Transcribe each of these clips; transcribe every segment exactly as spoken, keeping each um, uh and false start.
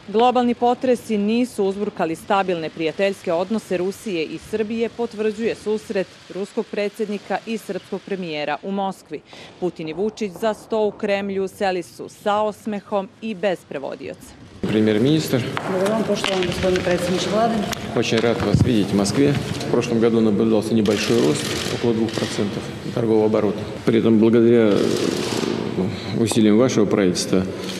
Globalni potresi nisu uzburkali stabilne prijateljske odnose Rusije i Srbije, potvrđuje susret ruskog predsjednika i srpskog premijera u Moskvi. Putin i Vučić za sto u Kremlju seli su sa osmehom i bez prevodioca. Премьер-министр. Добрый день, поштован господин председатель Влады. Очень рад вас видеть в Москве. В прошлом году наблюдался небольшой рост, около двух процентов торгового оборота. При этом, благодаря усилиям вашего правительства,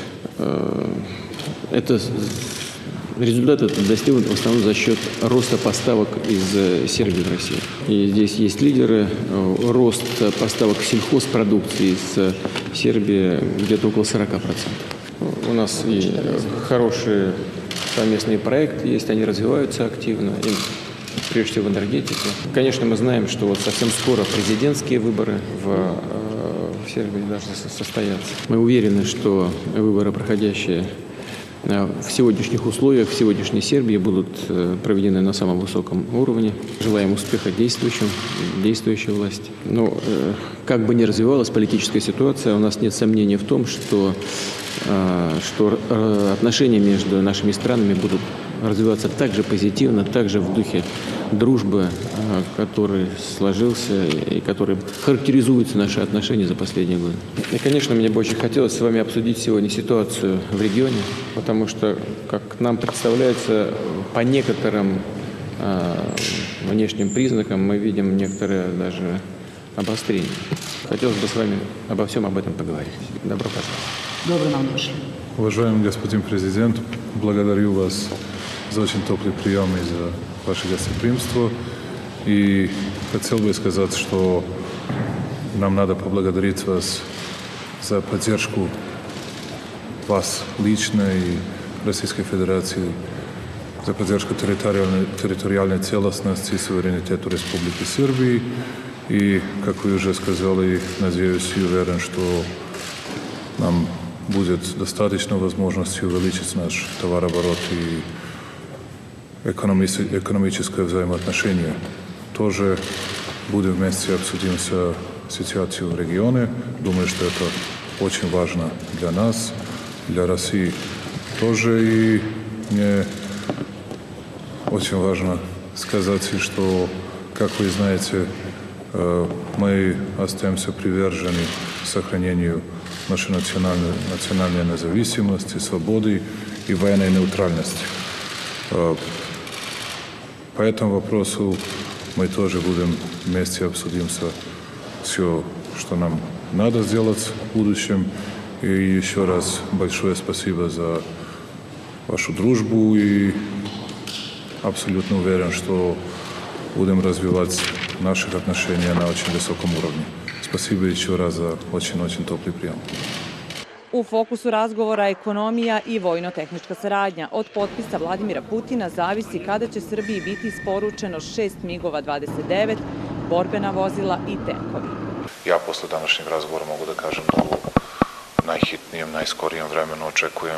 это результат этот достигнут в основном за счет роста поставок из Сербии в Россию. И здесь есть лидеры. Рост поставок сельхозпродукции из Сербии где-то около сорока процентов. У нас и хорошие совместные проекты есть, они развиваются активно, и прежде всего в энергетике. Конечно, мы знаем, что вот совсем скоро президентские выборы в, в Сербии должны состояться. Мы уверены, что выборы, проходящие в сегодняшних условиях, в сегодняшней Сербии, будут проведены на самом высоком уровне. Желаем успеха действующим, действующей власти. Но как бы ни развивалась политическая ситуация, у нас нет сомнений в том, что, что отношения между нашими странами будут развиваться так же позитивно, так же в духе дружбы, который сложился и которым характеризуются наши отношения за последние годы. И, конечно, мне бы очень хотелось с вами обсудить сегодня ситуацию в регионе, потому что, как нам представляется, по некоторым э, внешним признакам мы видим некоторые даже обострения. Хотелось бы с вами обо всем об этом поговорить. Добро пожаловать. Добро нам дошли. Уважаемый господин президент, благодарю вас за очень теплый прием и за ваше гостеприимство. И хотел бы сказать, что нам надо поблагодарить вас за поддержку вас лично и Российской Федерации, за поддержку территориальной, территориальной целостности и суверенитета Республики Сербии. И, как вы уже сказали, надеюсь и уверен, что нам будет достаточно возможности увеличить наш товарооборот и экономическое взаимоотношение. Тоже будем вместе обсудим ситуацию в регионе. Думаю, что это очень важно для нас, для России тоже. И мне очень важно сказать, что, как вы знаете, мы остаемся привержены сохранению нашей национальной, национальной независимости, свободы и военной нейтральности. По этому вопросу мы тоже будем вместе обсудим все, что нам надо сделать в будущем. И еще раз большое спасибо за вашу дружбу и абсолютно уверен, что будем развивать наши отношения на очень высоком уровне. Спасибо еще раз за очень-очень теплый прием. U fokusu razgovora ekonomija i vojno-tehnička saradnja. Od potpisa Vladimira Putina zavisi kada će Srbiji biti isporučeno šest migova dvadeset devet, borbena vozila i tenkovi. Ja posle današnjeg razgovora mogu da kažem da u najhitnijem, najskorijem vremenu očekujem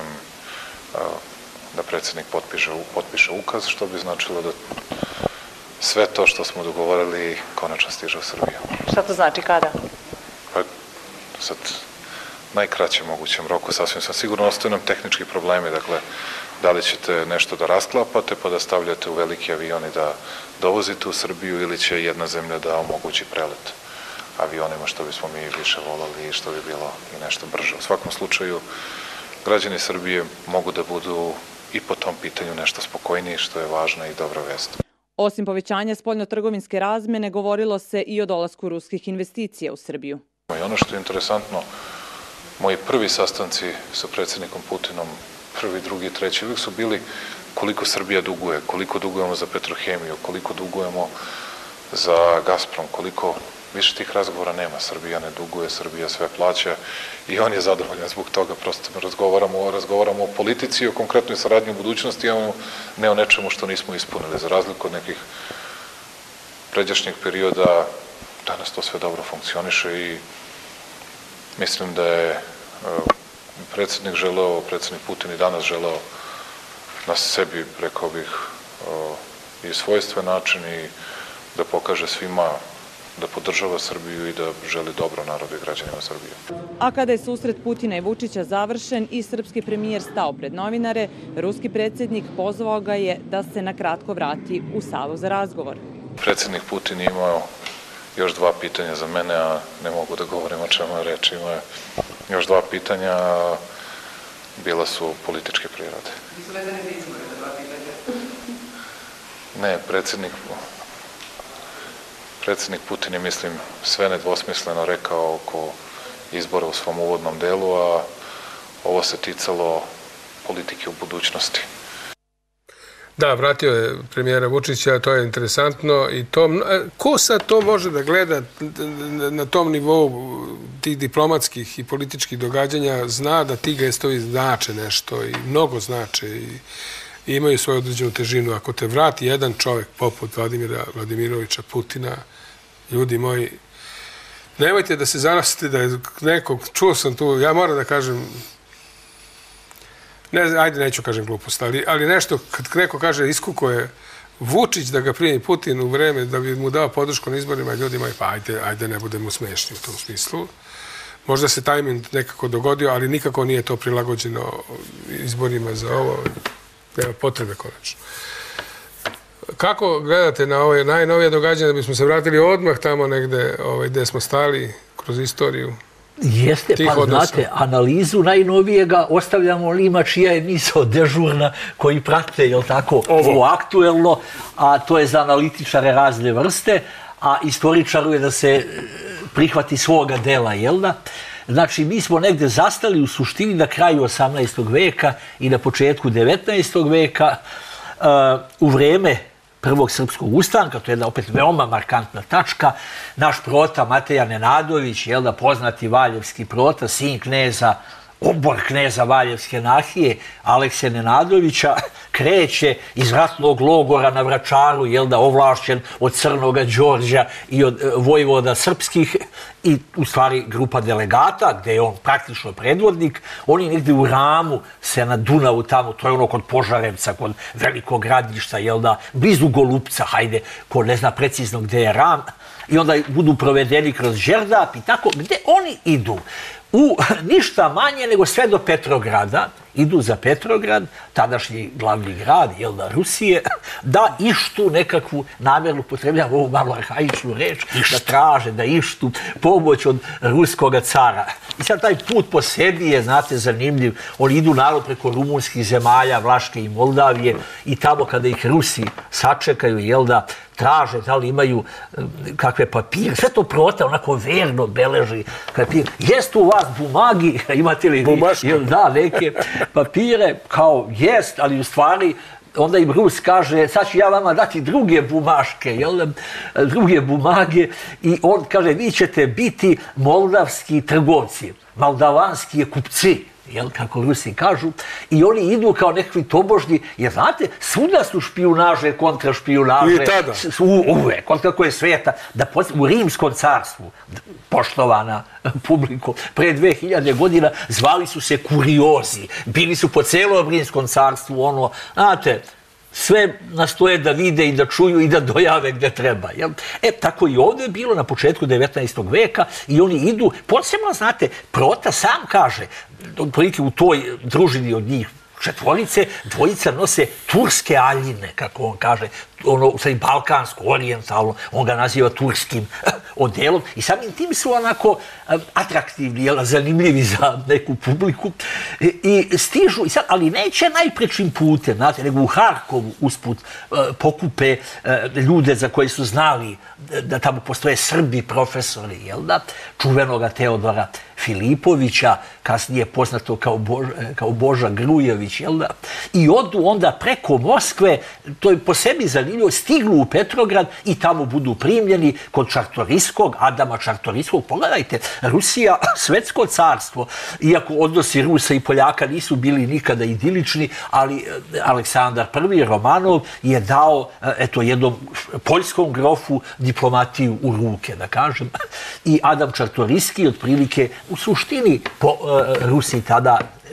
da predsjednik potpiše, potpiše ukaz, što bi značilo da sve to što smo dogovorili konačno stiže u Srbiju. Šta to znači, kada? Pa sad najkraćem mogućem roku, sasvim sam sigurno, ostaju nam tehnički problemi, dakle, da li ćete nešto da rasklapate pa da stavljate u veliki avion i da dovozite u Srbiju ili će jedna zemlja da omogući prelet avionima, što bismo mi više volali i što bi bilo i nešto brže. U svakom slučaju, građani Srbije mogu da budu i po tom pitanju nešto spokojniji, što je važna i dobra vest. Osim povećanja spoljno-trgovinske razmene, govorilo se i o dolasku ruskih investicija u Srbiju. I ono što je interesantno, moji prvi sastanci sa predsjednikom Putinom, prvi, drugi, treći, uvijek su bili koliko Srbija duguje, koliko dugujemo za Petrohemiju, koliko dugujemo za Gazprom, koliko više tih razgovora nema. Srbija ne duguje, Srbija sve plaća i on je zadovoljan zbog toga. Prosto razgovaramo, razgovaramo o politici, o konkretnoj saradnji u budućnosti, a ne o nečemu što nismo ispunili. Za razliku od nekih pređašnjeg perioda, danas to sve dobro funkcioniše i mislim da je predsjednik želeo, predsjednik Putin i danas želeo na sebi, rekao bih, i svojstven način i da pokaže svima da podržava Srbiju i da želi dobro narodu i građanima Srbije. A kada je susret Putina i Vučića završen i srpski premijer stao pred novinare, ruski predsjednik pozvao ga je da se na kratko vrati u salu za razgovor. Predsjednik Putin je imao još dva pitanja za mene, a ne mogu da govorim o čemu je reč. Ima još dva pitanja, a bila su političke prirode. Nisu vezane za izbore, ta dva pitanja? Ne, predsjednik, predsjednik Putin je, mislim, sve nedvosmisleno rekao oko izbora u svom uvodnom delu, a ovo se ticalo politike u budućnosti. Da, vratio je premijera Vučića, to je interesantno i to, ko sad to može da gleda na tom nivou tih diplomatskih i političkih događanja, zna da ti gestovi znače nešto i mnogo znače i, i imaju svoju određenu težinu. Ako te vrati jedan čovjek poput Vladimira Vladimirovića Putina, ljudi moji, nemojte da se zanosite da je nekog, čuo sam tu, ja moram da kažem, ne, ajde, neću kažem glupost, ali, ali nešto, kad neko kaže iskuko je Vučić da ga primi Putin u vreme da bi mu dao podršku na izborima, ljudima, pa ajde, ajde ne budemo smešni u tom smislu. Možda se tajming nekako dogodio, ali nikako nije to prilagođeno izborima za ovo. Nema potrebe konačno. Kako gledate na ove najnovije događanje, da bismo se vratili odmah tamo negde ovaj, gde smo stali kroz istoriju? Jeste, pa znate, analizu najnovijega ostavljamo onima čija je misao dežurna, koji prate, jel tako, ovo aktuelno, a to je za analitičare razne vrste, a istoričaru je da se prihvati svoga dela, jel da? Znači, mi smo negde zastali u suštini na kraju osamnaestog veka i na početku devetnaestog veka, u vreme Prvog srpskog ustanka, to je jedna opet veoma markantna tačka. Naš prota Mateja Nenadović, jel da, poznati valjevski prota, sin kneza, obor kneza Valjevske nahije, Alekse Nenadovića, kreće iz ratnog logora na Vračaru, jel da, ovlašćen od Crnoga Đorđa i od vojvoda srpskih i u stvari grupa delegata, gde je on praktično predvodnik. Oni negde u Ramu se na Dunavu tamo, to je ono kod Požarevca, kod Velikog Gradišta, jel da, blizu Golupca, hajde, ko ne zna precizno gde je Ram, i onda budu provedeni kroz Đerdap i tako, gde oni idu u ništa manje nego sve do Petrograda, idu za Petrograd, tadašnji glavni grad, jel da, Rusije, da ištu nekakvu, namjerno upotrebljam ovu malo arhaičnu reč, da traže, da ištu pomoć od ruskog cara. I sad taj put po sebi je, znate, zanimljiv. Oni idu narod preko rumunskih zemalja, Vlaške i Moldavije, i tamo kada ih Rusi sačekaju, jel da, traže da li imaju kakve papire. Sve to prota onako verno beleži. Papir. Jest u vas bumagi, imate li vi, jel da, neke papire, kao jest, ali u stvari onda im Rus kaže, sad ću ja vama dati druge bumaške, jel, druge bumage, i on kaže, vi ćete biti moldavski trgovci, moldavanski kupci, jel, kako Rusi kažu, i oni idu kao nekakvi tobožni, jer znate, svuda su špijunaže, kontrašpijunaže, i tada. Uvek, od kako je sveta, da u Rimskom carstvu, poštovana publiko, pre dve hiljade godina zvali su se kuriozi, bili su po celom Rimskom carstvu, ono, znate, sve nastoje da vide i da čuju i da dojave gde treba. Jel? E, tako i ovdje je bilo na početku devetnaestog veka i oni idu, posebno, znate, prota sam kaže, otprilike u toj družini od njih četvorice, dvojica nose turske aljine, kako on kaže, ono, sad balkansko, orijentalno, on ga naziva turskim odelom i samim tim su onako atraktivni, jel, zanimljivi za neku publiku i, i stižu, i sad, ali neće najprečim putem, znate, nego u Harkovu usput pokupe ljude za koje su znali da tamo postoje Srbi profesori, jel da, čuvenoga Teodora Filipovića, kasnije poznato kao Boža, kao Boža Grujević, jel da, i odu onda preko Moskve, to je po sebi zanimljivo, stignu u Petrograd i tamo budu primljeni kod Čartoriskog, Adama Čartoriskog. Pogledajte, Rusija, svetsko carstvo, iako odnosi Rusa i Poljaka nisu bili nikada idilični, ali Aleksandar prvi Romanov je dao, eto, jednom poljskom grofu diplomatiju u ruke, da kažem, i Adam Čartoriski otprilike u suštini po uh, Rusiji tada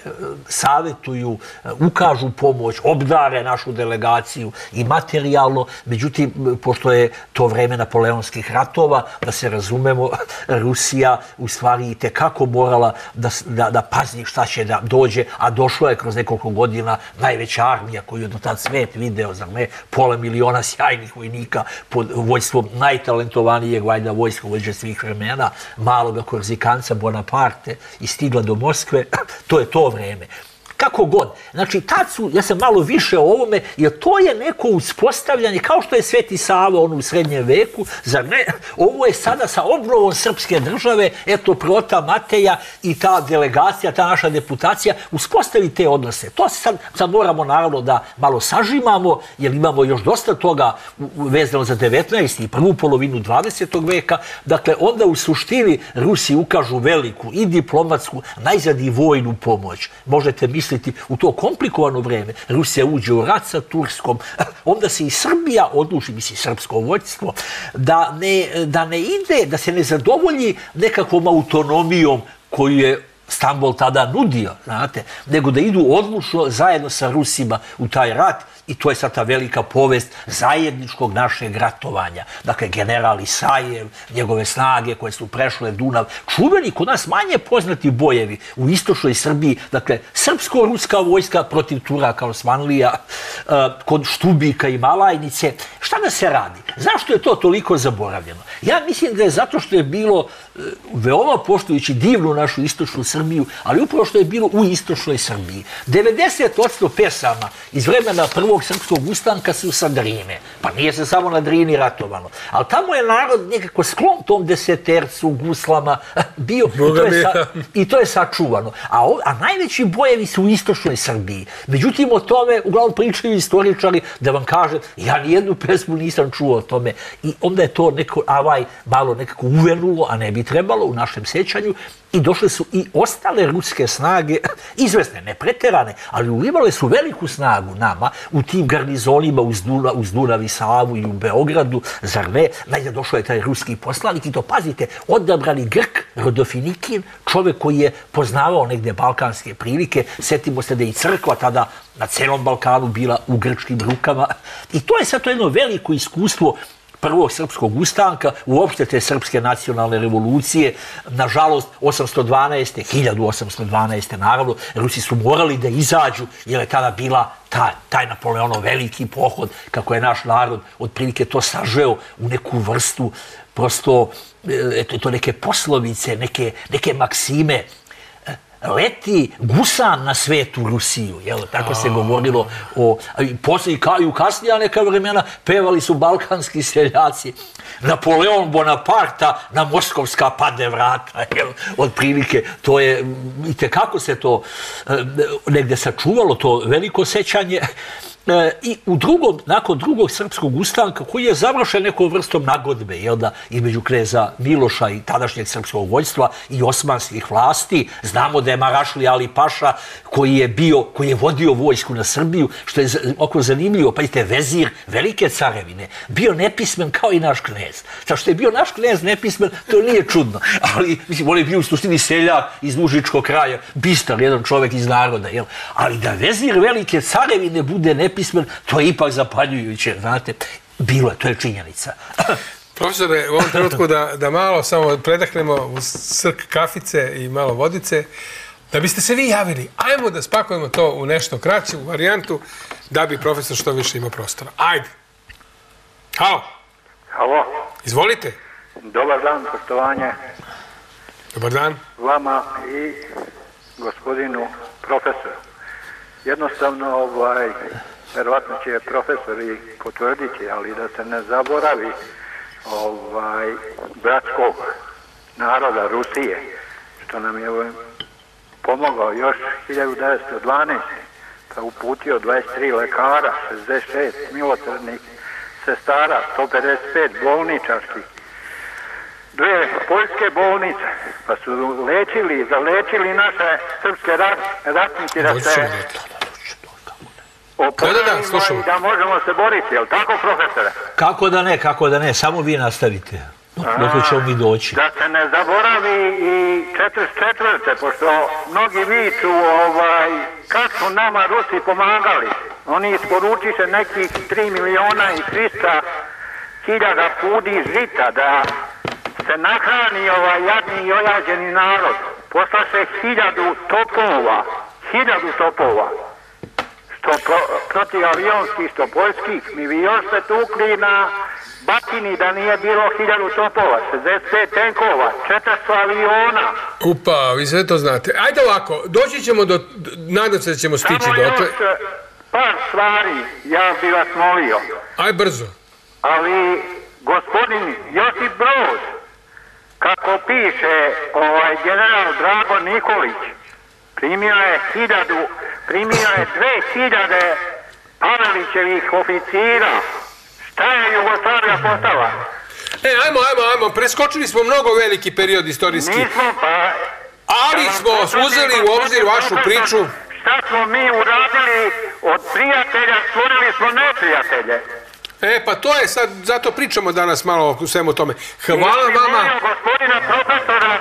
savjetuju, ukažu pomoć, obdare našu delegaciju i materijalno. Međutim, pošto je to vreme napoleonskih ratova, da se razumemo, Rusija u stvari i tekako morala da, da, da pazi šta će da dođe, a došlo je kroz nekoliko godina najveća armija koju je do tad svet video, zar ne, pola miliona sjajnih vojnika pod vojstvom najtalentovanijeg vajda vojskovođe svih vremena, maloga Korzikanca Bonaparte, i stigla do Moskve. To je to vreme. Kako god. Znači, tad su, ja sam malo više o ovome, jer to je neko uspostavljanje, kao što je Sveti Sava ono u srednjem veku, zar ne? Ovo je sada sa obnovom srpske države, eto, prota Mateja i ta delegacija, ta naša deputacija, uspostavi te odnose. To sad, sad moramo naravno da malo sažimamo, jer imamo još dosta toga vezano za devetnaesti i prvu polovinu dvadesetog veka. Dakle, onda u suštini Rusi ukažu veliku i diplomatsku, najzad i vojnu pomoć. Možete misliti u to komplikovano vreme. Rusija uđe u rat sa Turskom, onda se i Srbija odluči, misli srpsko vođstvo, da ne, da ne ide, da se ne zadovolji nekakvom autonomijom koju je Stambol tada nudio, znate, nego da idu odlučno zajedno sa Rusima u taj rat. I to je sad ta velika povest zajedničkog našeg ratovanja. Dakle, general Isajev, njegove snage koje su prešle Dunav, čuveni kod nas manje poznati bojevi u istočnoj Srbiji, dakle, srpsko-ruska vojska protiv Turaka Osmanlija, kod Štubika i Malajnice. Šta da se radi? Zašto je to toliko zaboravljeno? Ja mislim da je zato što je bilo veoma poštujući divnu našu istočnu Srbiju, ali upravo što je bilo u istočnoj Srbiji. devedeset posto pesama iz vremena prvog srpskog ustanka su sa Drine. Pa nije se samo na Drini ratovano. Ali tamo je narod nekako sklon tom desetercu, guslama bio i to je, sa, i to je sačuvano. A, o, a najveći bojevi su u istočnoj Srbiji. Međutim, o tome uglavnom pričaju istoričari, da vam kažem, ja nijednu pesmu nisam čuo o tome. I onda je to neko, avaj, malo nekako uvenulo, a ne bi trebalo u našem sjećanju. I došle su i ostale ruske snage, izvesne, ne preterane, ali ulivale su veliku snagu nama u tim garnizonima uz Dunav, uz Dunav i Savu i u Beogradu, zar ne? Najde došao je taj ruski poslanik i to, pazite, odabrani Grk, Rodofinikin, čovjek koji je poznavao negde balkanske prilike. Sjetimo se da je i crkva tada na celom Balkanu bila u grčkim rukama. I to je sad to jedno veliko iskustvo prvog srpskog ustanka, uopšte te srpske nacionalne revolucije. Nažalost, osamsto dvanaeste. hiljadu osamsto dvanaeste. naravno, Rusi su morali da izađu, jer je tada bila taj, taj Napoleonov veliki pohod, kako je naš narod otprilike to sažeo u neku vrstu, prosto, eto, to neke poslovice, neke, neke maksime. Leti gusan na svetu Rusiju, jel? Tako se govorilo o... I poslije i u kasnija neka vremena pevali su balkanski seljaci. Napoleon Bonaparta na moskovska pade vrata, jel? Od prilike, to je... I tekako se to negde sačuvalo, to veliko sećanje. I u drugom, nakon drugog srpskog ustanka, koji je završen nekom vrstom nagodbe, jel da, između kneza Miloša i tadašnjeg srpskog vojstva i osmanskih vlasti, znamo da je Marašli Ali Paša, koji je bio, koji je vodio vojsku na Srbiju, što je oko zanimljivo, pa idete, vezir velike carevine, bio nepismen kao i naš knez. Sa što je bio naš knez nepismen, to nije čudno, ali, mislim, on je bio u suštini seljak iz Užičkog kraja, bistar, jedan čovjek iz naroda, jel? Ali da vezir velike carevine bude nepismen, pismen, to je ipak zapaljujuće, znate, bilo je, to je činjenica. Profesore, u ovom trenutku da, da malo samo predahnemo u srk kafice i malo vodice, da biste se vi javili, ajmo da spakujemo to u nešto kraću varijantu, da bi profesor što više imao prostora. Ajde. Halo. Halo. Izvolite. Dobar dan, poštovanje. Dobar dan. Vama i gospodinu profesoru. Jednostavno, ovaj, verovatno će profesor i potvrditi, ali da se ne zaboravi ovaj, bratskog naroda Rusije, što nam je pomogao još hiljadu devetsto dvanaeste. pa uputio dvadeset tri lekara, šezdeset šest milosrdnih sestara, sto pedeset pet bolničarskih, dve poljske bolnice, pa su lečili, zalečili naše srpske ratnike da se opravimo i da možemo se boriti, jel tako, profesore? Kako da ne, kako da ne, samo vi nastavite. Dokle ćemo mi doći? Da se ne zaboravi i četrdeset četvrte pošto mnogi viču ovaj, kad su nama Rusi pomagali. Oni isporučiše nekih tri miliona i trista hiljada pudi žita da se nahrani ovaj jadni i ojađeni narod. Poslaše hiljadu topova, hiljadu topova. Što pro, protiv avionskih, što poljskih. Mi bi još se tukli na Batini da nije bilo hiljadu topova, šezdeset pet tenkova, četiristo aviona. Upa, vi sve to znate. Ajde ovako, doći ćemo do, nadam se da ćemo stići Samo do... još par stvari, ja bih vas molio. Aj brzo. Ali gospodin Josip Broz, kako piše ovaj general Drago Nikolić, primio je hiljadu, primio je dve hiljade Pavelićevih oficira. Šta je Jugoslavija postala? E, ajmo, ajmo, ajmo, preskočili smo mnogo veliki period istorijski. Nismo, pa... Ali smo uzeli u obzir vašu priču. Šta smo mi uradili od prijatelja, stvorili smo neprijatelje. E, pa to je sad, zato pričamo danas malo o svemu tome. Hvala vama. Gospodina profesora,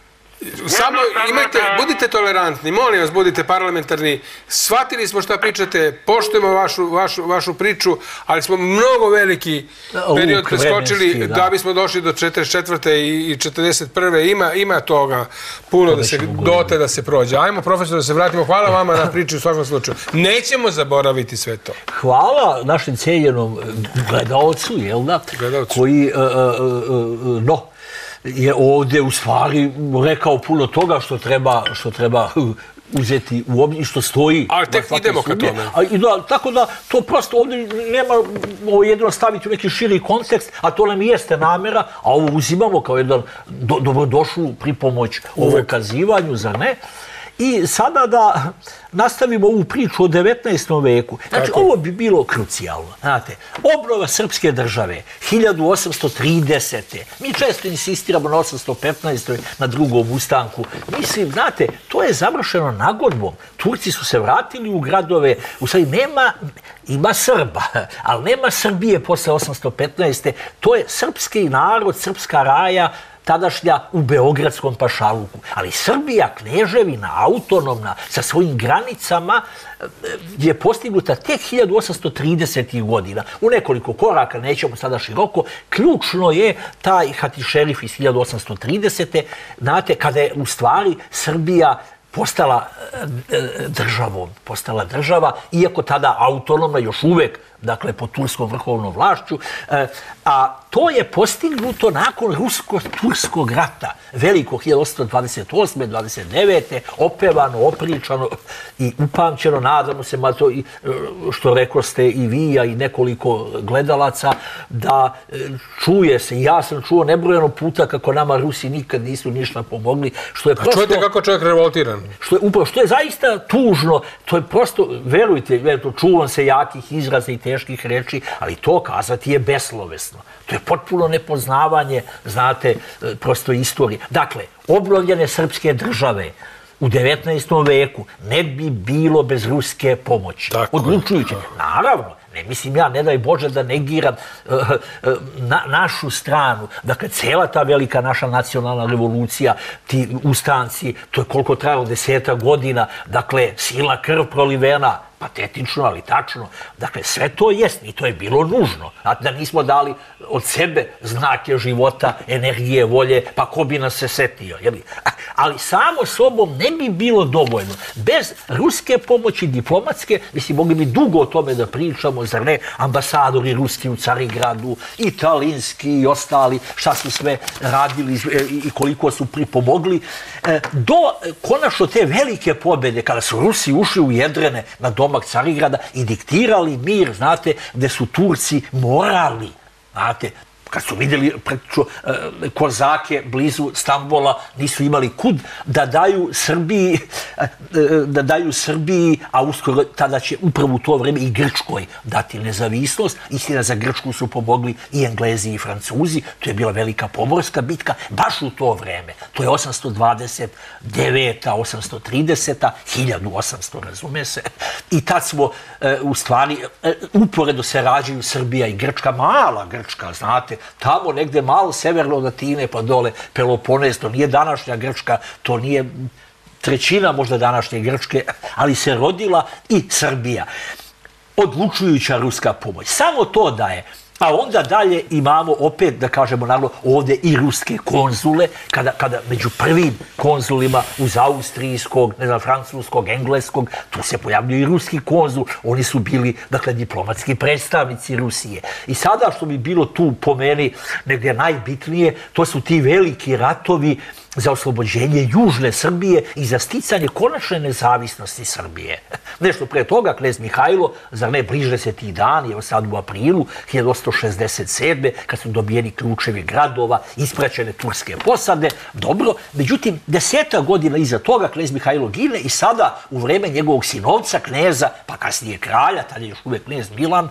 samo imajte, budite tolerantni, molim vas, budite parlamentarni. Shvatili smo šta pričate, poštujemo vašu, vašu, vašu priču, ali smo mnogo veliki period preskočili da. da bismo došli do četrdeset četvrte i četrdeset prve Ima, ima toga puno da se, dote da se prođe. Ajmo, profesor, da se vratimo. Hvala vama na priču u svakom slučaju. Nećemo zaboraviti sve to. Hvala našem cijenjenom gledalcu, jel da? Gledalcu. Koji, uh, uh, uh, no, je ovdje u stvari rekao puno toga što treba, što treba uzeti u obzir, što stoji. Ali tek idemo ka tome. A, i da, tako da to prosto ovdje nema ovo jedino staviti u neki širi kontekst, a to nam jeste namjera, a ovo uzimamo kao jedan do, dobrodošlu pripomoć ovom kazivanju, zar ne? I sada da nastavimo ovu priču o devetnaestom veku. Znači, Kako? ovo bi bilo krucijalno. Znate, obnova srpske države, hiljadu osamsto tridesete Mi često insistiramo na osamsto petnaestoj na drugom ustanku. Mislim, znate, to je završeno nagodbom. Turci su se vratili u gradove. U stvari, nema, ima Srba, ali nema Srbije posle osamsto petnaeste To je srpski narod, srpska raja, tadašnja u Beogradskom pašaluku. Ali Srbija, kneževina, autonomna, sa svojim granicama je postignuta tek hiljadu osamsto tridesetih godina. U nekoliko koraka, nećemo sada široko, ključno je taj hatišerif iz hiljadu osamsto tridesete Znate, kada je u stvari Srbija postala državom, postala država, iako tada autonomna još uvek, dakle, pod turskom vrhovnom vlašću, a to je postignuto nakon rusko-turskog rata, veliko hiljadu osamsto dvadeset osme dvadeset devete opevano, opričano i upamćeno, nadamo se, ma to, što rekao ste i vi, a i nekoliko gledalaca, da čuje se, ja sam čuo nebrojeno puta kako nama Rusi nikad nisu ništa pomogli, što je prosto... A čujete kako čovjek revoltiran? Što je, upravo, što je zaista tužno, to je prosto, verujte, čuvam se jakih izraza i teških reči, ali to kazati je beslovesno. To je potpuno nepoznavanje, znate, prosto istorije. Dakle, obnovljene srpske države u devetnaestom veku ne bi bilo bez ruske pomoći. Odlučujuće. Naravno, ne mislim ja, ne daj Bože da negiram uh, uh, na, našu stranu. Dakle, cela ta velika naša nacionalna revolucija, ti ustanci, to je koliko trajalo, deseta godina, dakle, sila krv prolivena, patetično, ali tačno. Dakle, sve to jest i to je bilo nužno. A da nismo dali od sebe znake života, energije, volje, pa ko bi nas se setio. Jeli? Ali samo sobom ne bi bilo dovoljno. Bez ruske pomoći, diplomatske, mislim, mogli bi dugo o tome da pričamo, zar ne, ambasadori ruski u Carigradu, italijski i ostali, šta su sve radili i koliko su pripomogli. Do konačno te velike pobjede, kada su Rusi ušli u jedrene na domak Carigrada i diktirali mir, znate, gde su Turci morali, znate, kad su vidjeli praktično kozake blizu Stambola, nisu imali kud da daju Srbiji, da daju Srbiji, a uskoro tada će upravo u to vreme i Grčkoj dati nezavisnost. Istina, za Grčku su pomogli i Englezi i Francuzi. To je bila velika pomorska bitka, baš u to vreme. To je osamsto dvadeset deveta osamsto trideseta hiljadu osamsto, razume se. I tad smo, u stvari, uporedo se rađaju Srbija i Grčka, mala Grčka, znate, tamo negde malo severno od Atine pa dole Peloponez, to nije današnja Grčka, to nije trećina možda današnje Grčke, ali se rodila i Srbija. Odlučujuća ruska pomoć. Samo to da je. A onda dalje imamo opet, da kažemo naravno, ovdje i ruske konzule, kada, kada među prvim konzulima uz austrijskog, ne znam, francuskog, engleskog, tu se pojavljaju i ruski konzul, oni su bili, dakle, diplomatski predstavnici Rusije. I sada što bi bilo tu po meni negdje najbitnije, to su ti veliki ratovi za oslobođenje Južne Srbije i za sticanje konačne nezavisnosti Srbije. Nešto pre toga, knez Mihajlo, zar ne bliže se ti dani, evo sad u aprilu hiljadu osamsto šezdeset sedme. kad su dobijeni ključevi gradova, ispraćene turske posade, dobro, međutim, deseta godina iza toga knez Mihajlo gine i sada u vreme njegovog sinovca, kneza, pa kasnije kralja, tada je još uvek knez Milan,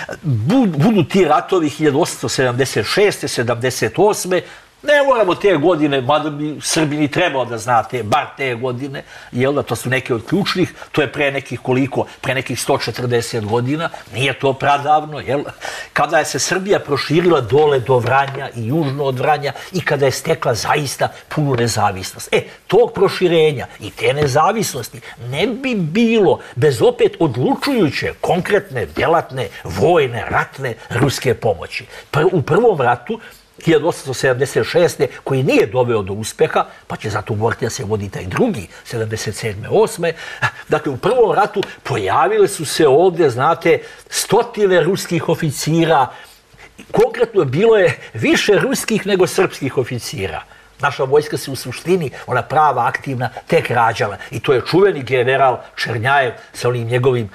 budu ti ratovi hiljadu osamsto sedamdeset šeste. sedamdeset osme. Ne moramo te godine, mada bi Srbi ni trebalo da znate, bar te godine, jel da, to su neke od ključnih, to je pre nekih koliko, pre nekih sto četrdeset godina, nije to pradavno, jel, kada je se Srbija proširila dole do Vranja i južno od Vranja i kada je stekla zaista punu nezavisnost. E, tog proširenja i te nezavisnosti ne bi bilo bez opet odlučujuće, konkretne, delatne, vojne, ratne, ruske pomoći. U prvom ratu hiljadu osamsto sedamdeset šeste. koji nije doveo do uspeha, pa će zato govoriti da se vodi taj drugi, sedamdeset sedme. osme. Dakle, u prvom ratu pojavile su se ovdje, znate, stotine ruskih oficira. Konkretno bilo je više ruskih nego srpskih oficira. Naša vojska se u suštini, ona prava, aktivna, tek rađala. I to je čuveni general Černjajev sa onim njegovim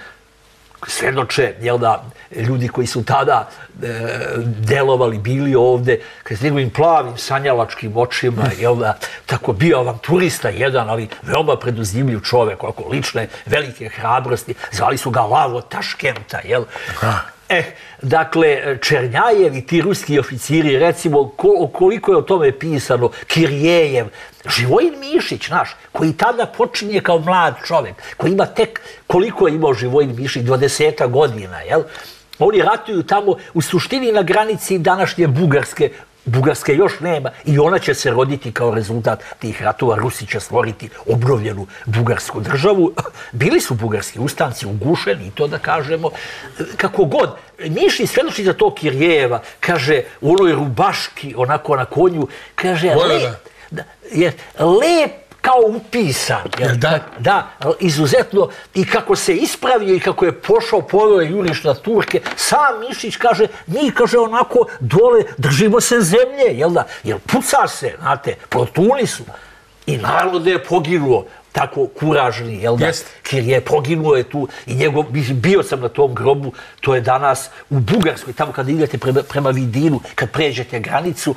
svedoče, jel da, ljudi koji su tada e, delovali, bili ovde, s njegovim plavim sanjalačkim očima, jel da, tako bio avanturista jedan, ali veoma preduzimljiv čovek, oko lične, velike hrabrosti, zvali su ga Lavo Taškenta, jel? Eh, dakle, Černjajev i ti ruski oficiri, recimo, koliko je o tome pisano, Kirjejev, Živojin Mišić, naš, koji tada počinje kao mlad čovjek, koji ima tek, koliko je imao Živojin Mišić, dvadeseta godina, jel? Oni ratuju tamo u suštini na granici današnje Bugarske, Bugarske još nema i ona će se roditi kao rezultat tih ratova. Rusi će stvoriti obnovljenu bugarsku državu. Bili su bugarski ustanci ugušeni, i to da kažemo. Kako god, Miši svedoči za to Kirjejeva, kaže, u onoj rubaški, onako na konju, kaže, lep, da, je, lep kao upisan. Jel, da? Da, izuzetno. I kako se ispravio i kako je pošao poveo juriš na Turke, sam Mišić kaže, mi, kaže, onako dole držimo se zemlje, jel da? Jer puca se, znate, plotuni su. I naravno da je poginuo tako kuražni, jel da? Kirje, poginuo je tu i njegov, bio sam na tom grobu, to je danas u Bugarskoj, tamo kada idete prema, prema Vidinu, kad pređete granicu,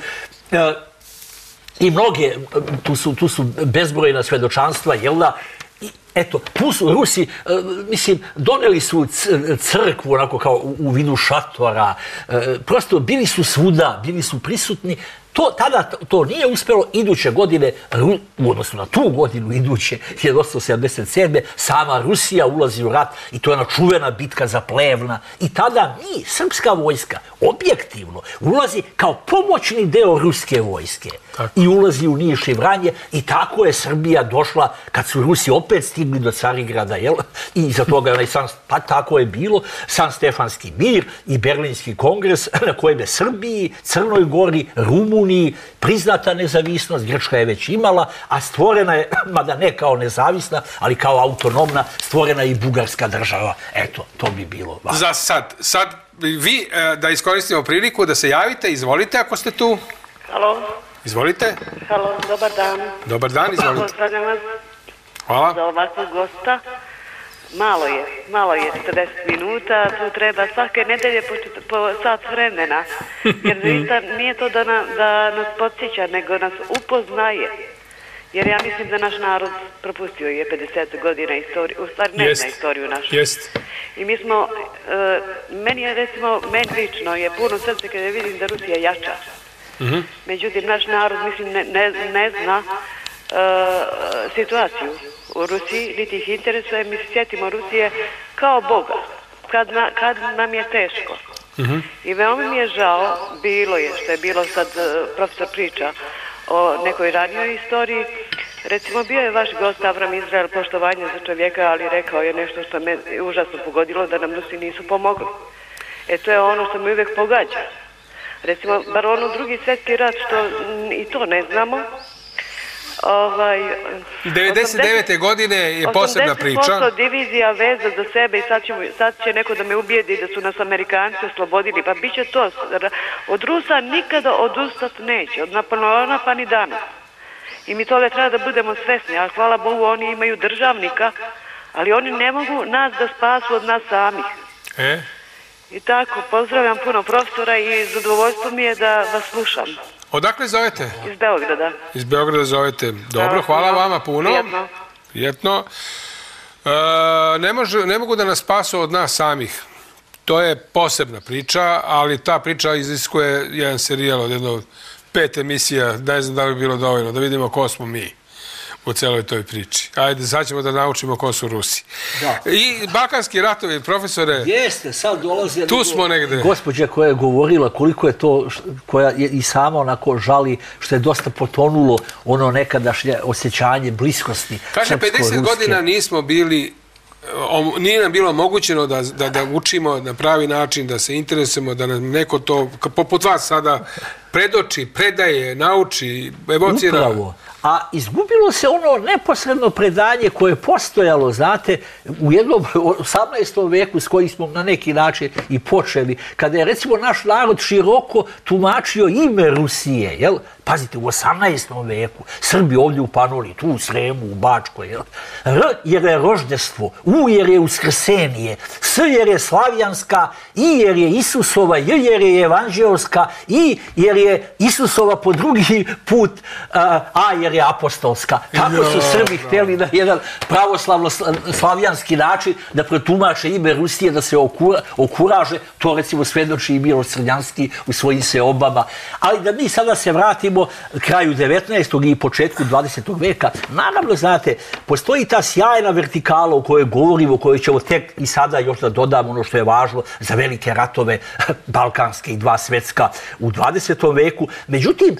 i mnoge, tu su, tu su bezbrojna svedočanstva, jel da? I, eto, tu su Rusi, mislim, doneli su crkvu, onako kao u vidu šatora, prosto bili su svuda, bili su prisutni. To, tada to nije uspjelo. Iduće godine, u odnosu na tu godinu iduće, hiljadu osamsto sedamdeset sedme. sama Rusija ulazi u rat i to je ona čuvena bitka za Plevna. I tada mi, srpska vojska, objektivno ulazi kao pomoćni deo ruske vojske. Tako. I ulazi u Niš i Vranje i tako je Srbija došla, kad su Rusi opet stigli do Carigrada, jel? I iza toga je onaj San, pa tako je bilo, San Stefanski mir i Berlinski kongres na kojem je Srbiji, Crnoj Gori, Rumuniji priznata nezavisnost, Grčka je već imala, a stvorena je, mada ne kao nezavisna, ali kao autonomna, stvorena je i Bugarska država. Eto, to bi bilo. Za sad, sad vi, da iskoristimo priliku da se javite, izvolite ako ste tu. Halo. Izvolite. Halo, dobar dan. Dobar dan, izvolite. Pozdravljam vas. Hvala. Za ovakvog gosta. Malo je, malo je četrdeset minuta, tu treba svake nedelje po, po sat vremena. Jer zaista nije to da, na, da nas podsjeća, nego nas upoznaje. Jer ja mislim da naš narod propustio je pedeset godina istoriju, u stvari ne zna istoriju našu. Jest. I mi smo, uh, meni je recimo, meni lično je puno srce kada vidim da Rusija jača. Mm-hmm. Međutim, naš narod, mislim, ne, ne, ne zna uh, situaciju u Rusiji, niti ih interesuje. Mi se sjetimo Rusije kao Boga, kad, na, kad nam je teško. Uh-huh. I veoma mi je žao, bilo je, što je bilo sad, profesor priča o nekoj ranijoj istoriji. Recimo, bio je vaš gost Avram Izrael, poštovanje za čovjeka, ali rekao je nešto što me užasno pogodilo, da nam Rusi nisu pomogli. E, to je ono što me uvijek pogađa. Recimo, bar ono drugi svjetski rat, što i to ne znamo. Ovaj, devedeset devete godine je posebna priča. osamdeset posto divizija veza za sebe i sad, ćemo, sad će neko da me ubijedi da su nas Amerikanci oslobodili. Pa bit će to. Od Rusa nikada odustati neće. Od Napoleona pa ni danas. I mi toga treba da budemo svesni. A hvala Bogu, oni imaju državnika, ali oni ne mogu nas da spasu od nas samih. E? I tako, pozdravljam puno profesora i zadovoljstvo mi je da vas slušam. Odakle zovete? Iz Beograda. Iz Beograda zovete. Dobro, hvala vama puno. Prijetno. Prijetno. E, ne, može, ne mogu da nas spasu od nas samih. To je posebna priča, ali ta priča iziskuje jedan serijal od jedno pet emisija, ne znam da li bi bilo dovoljno, da vidimo ko smo mi u celoj toj priči. Ajde, sad ćemo da naučimo ko su Rusi. Da. I Balkanski ratovi, profesore... Jeste, sad dolaze... Tu smo negde. Gospođa koja je govorila koliko je to, koja je i sama onako žali, što je dosta potonulo ono nekadašnje osjećanje bliskosti. Kaže, pedeset godina nismo bili... Nije nam bilo omogućeno da, da, da učimo na pravi način, da se interesujemo, da nam neko to, poput vas sada, predoči, predaje, nauči, evocira. Upravo. A izgubilo se ono neposredno predanje koje je postojalo, znate, u jednom osamnaestom veku s kojim smo na neki način i počeli, kada je recimo naš narod široko tumačio ime Rusije, jel? Pazite, u osamnaestom veku, Srbi ovdje u Panoli, tu u Sremu, u Bačkoj, jel? R jer je roždestvo, U jer je uskrsenije, S jer je slavijanska, I jer je Isusova, J jer je evanđelska, I jer je Isusova po drugi put, A jer je apostolska. Kako su Srbi htjeli na jedan pravoslavno-slavijanski način da pretumače ime Rusije, da se okura, okuraže, to recimo svedoči i Milo Crnjanski u svojim seobama. Ali da mi sada se vratimo kraju devetnaestog i početku dvadesetog veka, naravno, znate, postoji ta sjajna vertikala o kojoj govorimo, o kojoj ćemo tek i sada još da dodamo ono što je važno za velike ratove balkanske i dva svetska u dvadesetom veku. Međutim,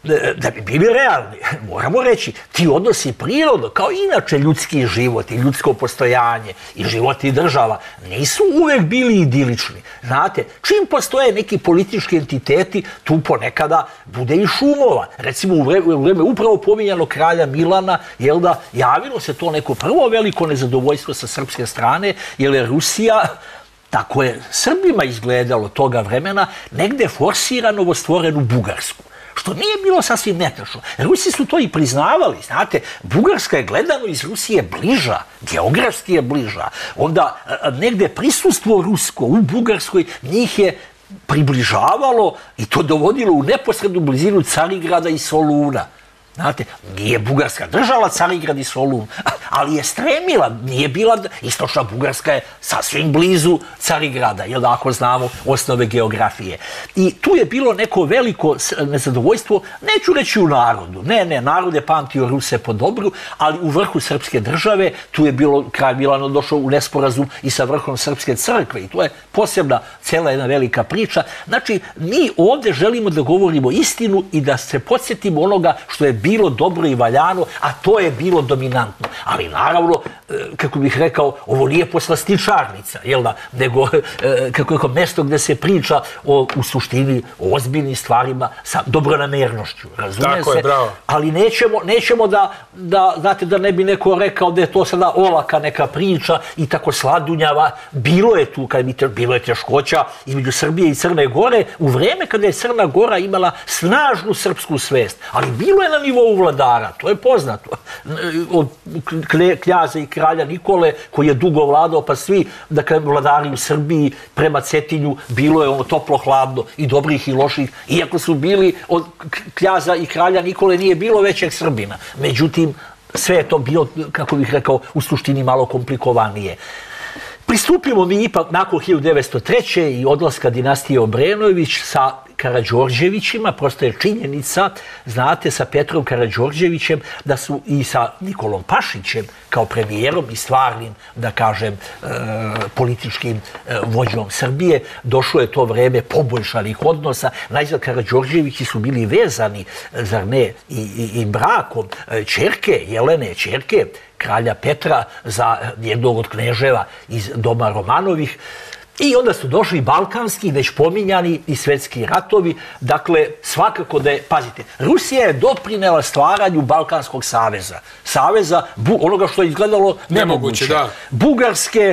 da bi bili realni, moramo reći, ti odnosi prirodno, kao inače ljudski život i ljudsko postojanje i život i država, nisu uvek bili idilični. Znate, čim postoje neki politički entiteti, tu ponekada bude i šumova. Recimo, u vreme, u vreme upravo pominjano kralja Milana, jel da, javilo se to neko prvo veliko nezadovoljstvo sa srpske strane, jer je Rusija, tako je Srbima izgledalo toga vremena, negde forsira novostvorenu Bugarsku. Što nije bilo sasvim netačno. Rusi su to i priznavali, znate, Bugarska je gledano iz Rusije bliža, geografski je bliža. Onda negde prisustvo rusko u Bugarskoj njih je približavalo i to dovodilo u neposrednu blizinu Carigrada i Soluna. Znate, nije Bugarska držala Carigrad i Solun, ali je stremila, nije bila, istočna Bugarska je sasvim blizu Carigrada, jel da, ako znamo osnove geografije. I tu je bilo neko veliko nezadovoljstvo, neću reći u narodu, ne, ne, narod je pamtio Ruse po dobru, ali u vrhu srpske države, tu je bilo, kralj Milano došao u nesporazum i sa vrhom srpske crkve i to je posebna, cela jedna velika priča. Znači, mi ovdje želimo da govorimo istinu i da se podsjetimo onoga što je bilo dobro i valjano, a to je bilo dominantno. Ali naravno, kako bih rekao, ovo nije poslastičarnica, jel da, nego kako je mesto gde se priča o, u suštini o ozbiljnim stvarima sa dobronamernošću, razumije Tako se? Je, bravo. Ali nećemo, nećemo da, da, znate, da ne bi neko rekao da je to sada olaka neka priča i tako sladunjava. Bilo je tu, kad mi te, bilo je teškoća između Srbije i Crne Gore, u vreme kada je Crna Gora imala snažnu srpsku svest, ali bilo je na nivou vladara, to je poznato. Od knjaza i kralja Nikole, koji je dugo vladao, pa svi, dakle, vladari u Srbiji prema Cetinju, bilo je ono toplo-hladno i dobrih i loših, iako su bili od knjaza i kralja Nikole nije bilo većeg Srbina. Međutim, sve je to bilo, kako bih rekao, u suštini malo komplikovanije. Pristupimo mi ipak nakon hiljadu devetsto treće. i odlaska dinastije Obrenović sa Karađorđevićima, prosto je činjenica, znate, sa Petrom Karađorđevićem, da su i sa Nikolom Pašićem, kao premijerom i stvarnim, da kažem, političkim vođom Srbije, došlo je to vreme poboljšanih odnosa. Najzad Karađorđevići su bili vezani, zar ne, i brakom ćerke, Jelene ćerke, kralja Petra, za jednog od kneževa iz doma Romanovih. I onda su došli balkanski, već pominjani, i svetski ratovi. Dakle, svakako da je, pazite, Rusija je doprinela stvaranju Balkanskog saveza. Saveza, onoga što je izgledalo nemoguće. Bugarske,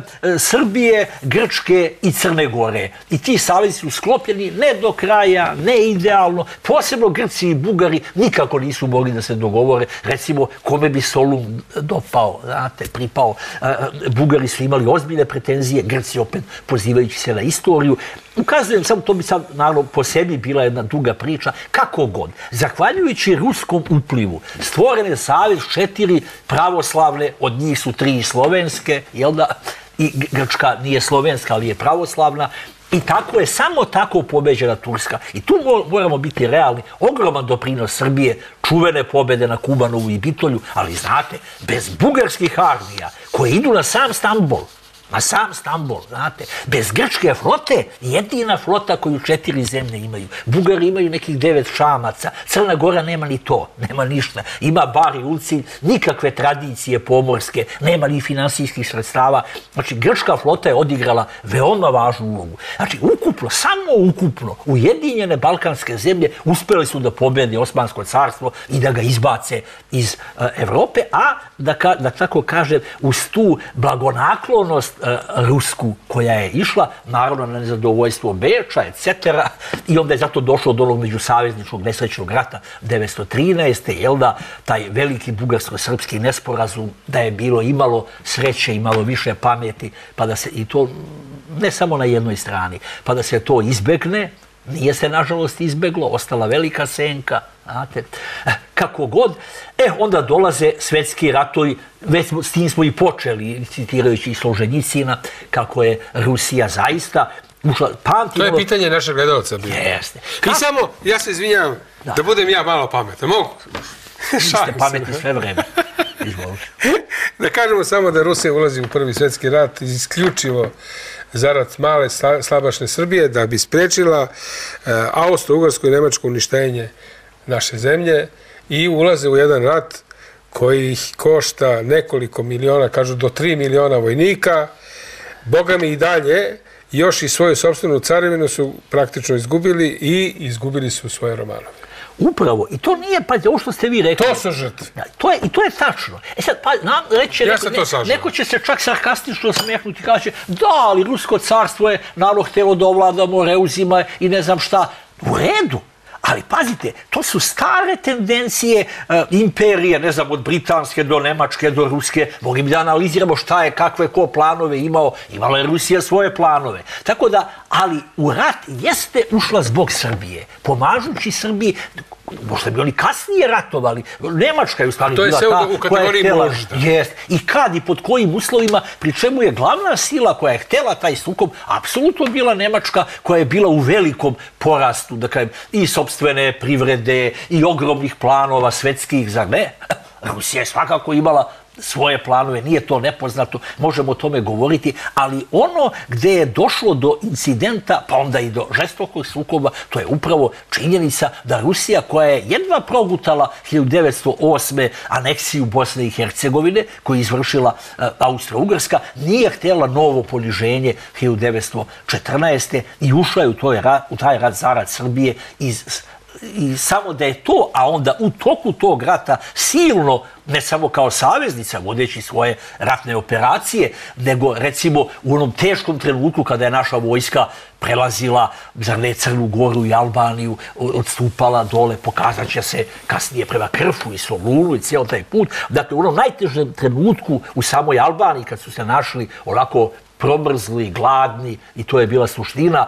Srbije, Grčke i Crne Gore. I ti savezi su sklopljeni ne do kraja, ne idealno. Posebno Grci i Bugari nikako nisu mogli da se dogovore. Recimo, kome bi Solun dopao, znate, pripao. Bugari su imali ozbiljne pretenzije, Grci opet pozivajući se na istoriju. Ukazujem, samo to bi sad, naravno, po sebi bila jedna duga priča, kako god. Zahvaljujući ruskom uplivu, stvoren je savez četiri pravoslavne, od njih su tri slovenske, jel da, i Grčka nije slovenska, ali je pravoslavna. I tako je, samo tako pobeđena Turska. I tu moramo biti realni. Ogroman doprinos Srbije, čuvene pobede na Kubanovu i Bitolju, ali znate, bez bugarskih armija koje idu na sam Stambol, na sam Stambol, znate, bez grčke flote, jedina flota koju četiri zemlje imaju. Bugari imaju nekih devet šamaca, Crna Gora nema ni to, nema ništa. Ima bar i Ulcinj, nikakve tradicije pomorske, nema ni finansijskih sredstava. Znači, grčka flota je odigrala veoma važnu ulogu. Znači, ukupno, samo ukupno, ujedinjene balkanske zemlje uspjeli su da pobede Osmansko carstvo i da ga izbace iz Evrope, a da tako kažem, uz tu blagonaklonost rusku koja je išla, naravno na nezadovoljstvo Beča, et cetera. I onda je zato došlo do onog međusavezničkog nesrećnog rata devetsto trinaeste. Jel da, taj veliki bugarsko-srpski nesporazum, da je bilo imalo sreće, imalo više pameti, pa da se i to, ne samo na jednoj strani, pa da se to izbegne. Nije se, nažalost, izbeglo, ostala velika senka, znate, kako god. E, onda dolaze svetski ratovi, već s tim smo i počeli, citirajući i Solženjicina, kako je Rusija zaista ušla, pamtimo... To je pitanje našeg gledalca. Jeste. I samo, ja se izvinjam, da budem ja malo pametan, mogu? Vi ste pametni sve vreme. Izvolite. Da kažemo samo da Rusija ulazi u prvi svjetski rat isključivo zarad male slabašne Srbije, da bi sprečila austro-ugarsko i nemačko uništenje naše zemlje, i ulaze u jedan rat koji ih košta nekoliko miliona, kažu do tri miliona vojnika. Boga mi i dalje, još i svoju sopstvenu carevinu su praktično izgubili i izgubili su svoje Romanove. Upravo. I to nije, pa ovo što ste vi rekli. To su žrtve. I to je tačno. E sad, pa, nam reći, neko će se čak sarkastično smehnuti i kaže, da, ali Rusko carstvo je narod htjelo da ovlada more, uzima i ne znam šta. U redu. Ali pazite, to su stare tendencije imperije, ne znam, od britanske do nemačke do ruske. Mogli bi da analiziramo šta je, kakve ko planove imao. Imala je Rusija svoje planove. Tako da, ali u rat jeste ušla zbog Srbije. Pomažući Srbiji, možda bi oni kasnije ratovali. Nemačka je u stvari bila ta koja je htjela. Jest. I kad i pod kojim uslovima, pri čemu je glavna sila koja je htjela taj sukob, apsolutno bila Nemačka, koja je bila u velikom porastu, da kažem, i sopstvene privrede, i ogromnih planova svetskih, zar ne? Rusija je svakako imala svoje planove, nije to nepoznato, možemo o tome govoriti, ali ono gdje je došlo do incidenta, pa onda i do žestokog sukoba, to je upravo činjenica da Rusija, koja je jedva progutala hiljadu devetsto osme aneksiju Bosne i Hercegovine, koju je izvršila Austro-Ugarska, nije htjela novo poniženje hiljadu devetsto četrnaeste. i ušla je u taj rat zarad Srbije iz i samo da je to, a onda u toku tog rata silno, ne samo kao saveznica vodeći svoje ratne operacije, nego recimo u onom teškom trenutku kada je naša vojska prelazila, zar ne, Crnu Goru i Albaniju, odstupala dole, pokazat će se kasnije prema Krfu i Solunu i cijel taj put. Dakle, u onom najtežem trenutku u samoj Albaniji, kad su se našli onako promrzli, gladni, i to je bila suština,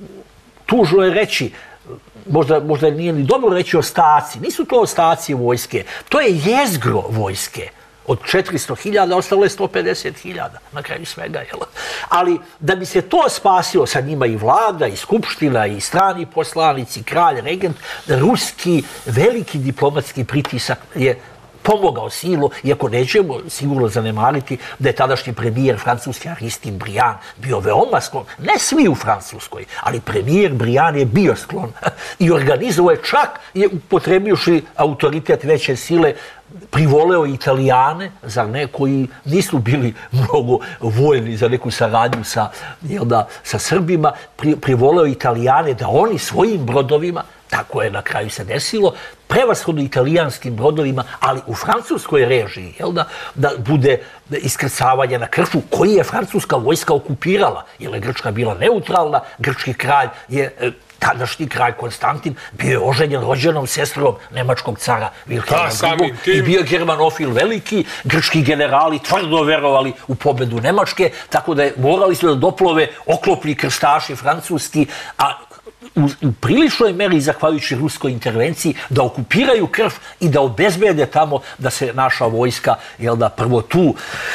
tužno je reći, možda nije ni dobro reći ostaci, nisu to ostaci vojske, to je jezgro vojske. Od četiristo hiljada ostalo je sto pedeset hiljada na kraju svega. Jel? Ali da bi se to spasilo, sa njima i vlada, i skupština, i strani poslanici, kralj, regent, ruski veliki diplomatski pritisak je pomogao silu, iako nećemo sigurno zanemariti da je tadašnji premijer Francuske Aristide Briand bio veoma sklon, ne svi u Francuskoj, ali premijer Briand je bio sklon i organizovao je čak, je upotrebivši autoritet veće sile, privoleo Italijane, zar ne, koji nisu bili mnogo voljni za neku saradnju sa, jel da, sa Srbima, pri, privoleo Italijane da oni svojim brodovima, tako je na kraju se desilo, prevashodno italijanskim brodovima, ali u francuskoj režiji, jel da, da bude iskrcavanje na Krfu, koji je francuska vojska okupirala, jer je Grčka bila neutralna, grčki kralj je, tadašnji kralj Konstantin, bio je oženjen rođenom sestrom nemačkog cara Wilhelma drugog. I bio germanofil veliki, grčki generali tvrdo verovali u pobedu Nemačke, tako da je morali su da doplove oklopni krstaši francuski, a u, u priličnoj meri, zahvaljujući ruskoj intervenciji, da okupiraju Krf i da obezbede tamo da se naša vojska, jel da, prvo tu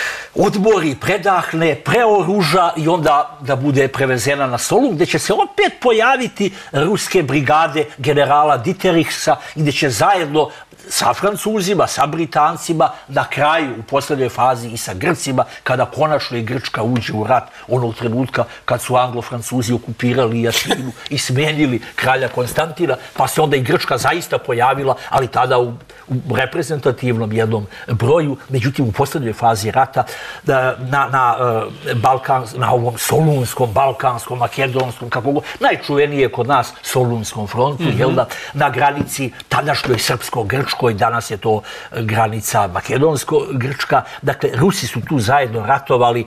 odmori, predahne, preoruža i onda da bude prevezena na Solun, gdje će se opet pojaviti ruske brigade generala Dieterichsa i gdje će zajedno sa Francuzima, sa Britancima, na kraju, u posljednjoj fazi i sa Grcima, kada konačno i Grčka uđe u rat, onog trenutka kad su Anglo-Francuzi okupirali Jasminu i smenili kralja Konstantina, pa se onda i Grčka zaista pojavila, ali tada u, u reprezentativnom jednom broju, međutim u posljednjoj fazi rata, na, na, Balkan, na ovom Solunskom, Balkanskom, Makedonskom, kako god, najčuvenije kod nas Solunskom frontu, mm-hmm. jel da, na granici tadašnjoj srpsko-grčkoj, danas je to granica makedonsko-grčka. Dakle, Rusi su tu zajedno ratovali.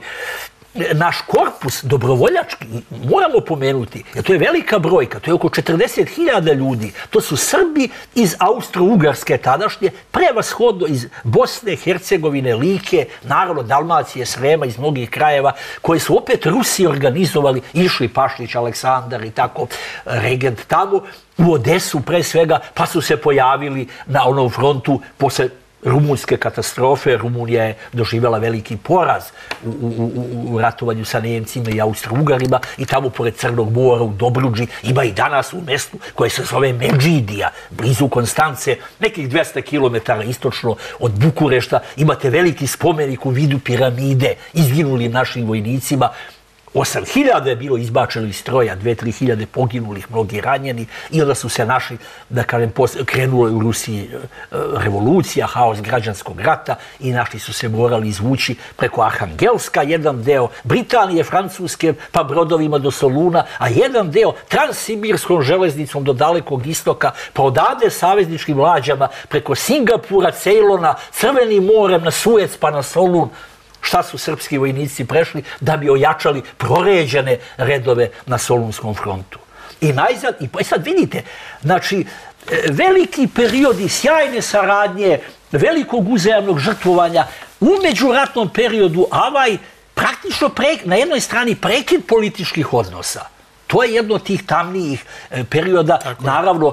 Naš korpus dobrovoljački, moramo pomenuti, jer to je velika brojka, to je oko četrdeset hiljada ljudi. To su Srbi iz Austro-Ugarske tadašnje, prevashodno iz Bosne, Hercegovine, Like, naravno Dalmacije, Srema, iz mnogih krajeva, koje su opet Rusi organizovali, išli Pašlić, Aleksandar i tako, regent tamo, u Odesu pre svega, pa su se pojavili na onom frontu posle rumunske katastrofe. Rumunija je doživjela veliki poraz u, u, u ratovanju sa Nemcima i Austro-Ugarima i tamo pored Crnog mora u Dobruđi ima i danas u mjestu koje se zove Medžidija, blizu Konstance, nekih dvesta kilometara istočno od Bukurešta, imate veliki spomenik u vidu piramide izginulim našim vojnicima. osam hiljada je bilo izbačeno iz stroja, dve do tri hiljade poginulih, mnogi ranjeni, i onda su se naši, da kažem, krenula u Rusiji revolucija, haos građanskog rata i naši su se morali izvući preko Arhangelska, jedan deo Britanije, Francuske, pa brodovima do Soluna, a jedan deo transsibirskom železnicom do dalekog istoka, pa odade savezničkim lađama preko Singapura, Ceylona, Crvenim morem na Suez pa na Solun. Šta su srpski vojnici prešli da bi ojačali proređene redove na Solunskom frontu. I najzad, i sad vidite, znači, veliki periodi sjajne saradnje, velikog uzajamnog žrtvovanja, u međuratnom periodu, avaj, praktično pre, na jednoj strani prekid političkih odnosa. To je jedno od tih tamnijih perioda. Naravno,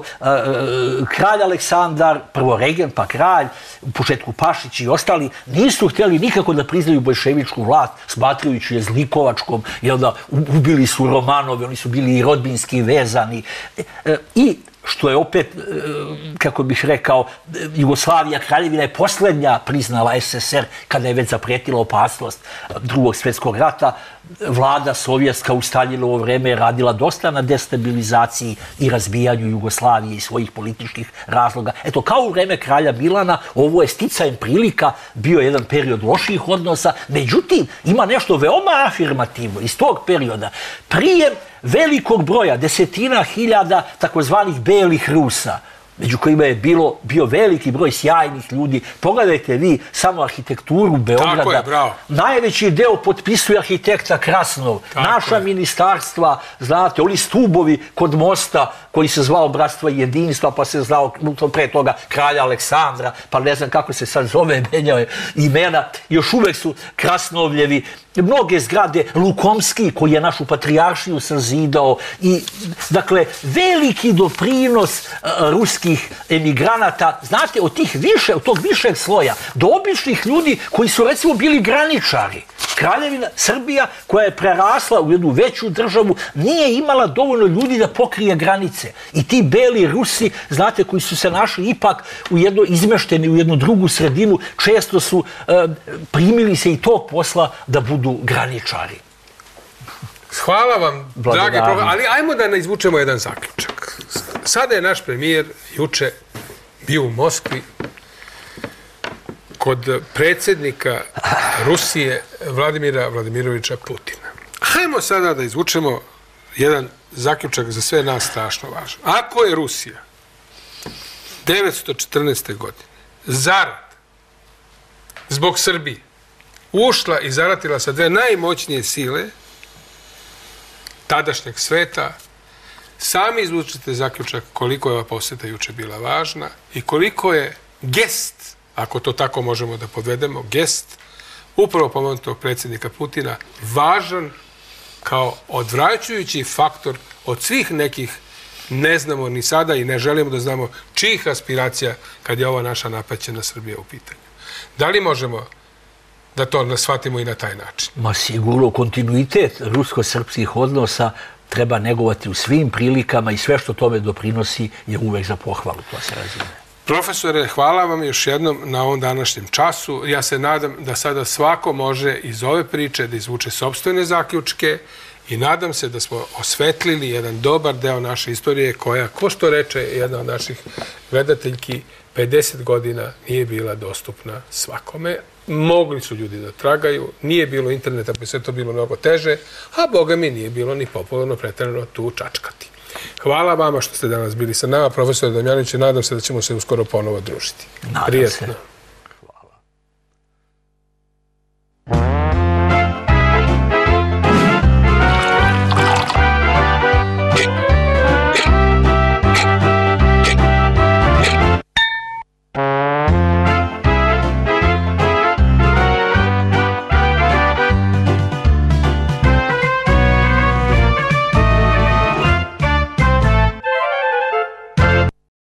kralj Aleksandar, prvo regent, pa kralj, u početku Pašić i ostali, nisu htjeli nikako da priznaju bolševičku vlast, smatrajući je zlikovačkom, jer da ubili su Romanove, oni su bili i rodbinski vezani. I što je opet, kako bih rekao, Jugoslavija, kraljevina je posljednja priznala es es er kada je već zapretila opasnost drugog svjetskog rata. Vlada sovjetska u Staljinovo vreme je radila dosta na destabilizaciji i razbijanju Jugoslavije i svojih političkih razloga. Eto, kao u vreme kralja Milana, ovo je sticajem prilika bio jedan period loših odnosa, međutim, ima nešto veoma afirmativno iz tog perioda. Prijem velikog broja, desetina hiljada takozvanih belih Rusa, među kojima je bilo, bio veliki broj sjajnih ljudi. Pogledajte vi samo arhitekturu Beograda. Tako je, bravo. Najveći deo potpisuje arhitekta Krasnov. Tako Naša je. Ministarstva, znate, oni stubovi kod mosta koji se zvao Bratstvo i jedinstva, pa se znao pre toga kralja Aleksandra, pa ne znam kako se sad zove, menjao je imena. Još uvek su Krasnovljevi mnoge zgrade, Lukomski koji je našu patrijaršiju sazidao i dakle veliki doprinos ruskih emigranata, znate, od tih više, od tog višeg sloja do običnih ljudi koji su recimo bili graničari. Kraljevina Srbija koja je prerasla u jednu veću državu nije imala dovoljno ljudi da pokrije granice. I ti beli Rusi, znate, koji su se našli ipak u jedno izmešteni u jednu drugu sredinu, često su e, primili se i tog posla da budu graničari. Hvala vam, dragi profesor, ali ajmo da ne izvučemo jedan zaključak. Sada je naš premijer juče bio u Moskvi kod predsjednika Rusije Vladimira Vladimirovića Putina. Hajmo sada da izvučemo jedan zaključak za sve nas strašno važan. Ako je Rusija devetsto četrnaeste. godine zarad zbog Srbije ušla i zaratila sa dve najmoćnije sile tadašnjeg sveta, sami izvučite zaključak koliko je ova posjeta juče bila važna i koliko je gest, ako to tako možemo da podvedemo, gest upravo pomenutog predsjednika Putina važan kao odvraćajući faktor od svih nekih, ne znamo ni sada i ne želimo da znamo čijih aspiracija kad je ova naša napaćena Srbija u pitanju. Da li možemo da to shvatimo i na taj način? Ma sigurno, kontinuitet rusko-srpskih odnosa treba negovati u svim prilikama i sve što tome doprinosi je uvek za pohvalu, to se razine. Profesore, hvala vam još jednom na ovom današnjem času. Ja se nadam da sada svako može iz ove priče da izvuče sopstvene zaključke i nadam se da smo osvetlili jedan dobar deo naše istorije koja, ko što reče jedna od naših gledateljki, pedeset godina nije bila dostupna svakome. Mogli su ljudi da tragaju, nije bilo interneta, pa sve to bilo mnogo teže, a boga mi nije bilo ni popularno pretjerano tu čačkati. Hvala vama što ste danas bili sa nama, profesor Damjanović, i nadam se da ćemo se uskoro ponovo družiti. Nadam se.